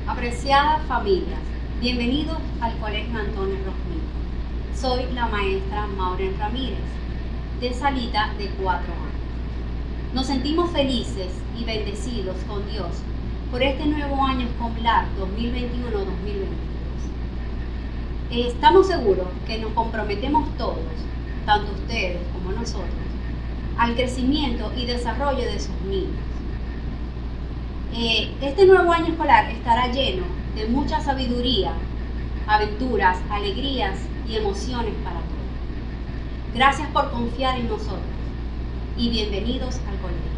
Apreciadas familias, bienvenidos al Colegio Antonio Rosmico. Soy la maestra Maureen Ramírez, de salita de 4 años. Nos sentimos felices y bendecidos con Dios por este nuevo año escolar 2021-2022. Estamos seguros que nos comprometemos todos, tanto ustedes como nosotros, al crecimiento y desarrollo de sus niños. Este nuevo año escolar estará lleno de mucha sabiduría, aventuras, alegrías y emociones para todos. Gracias por confiar en nosotros y bienvenidos al colegio.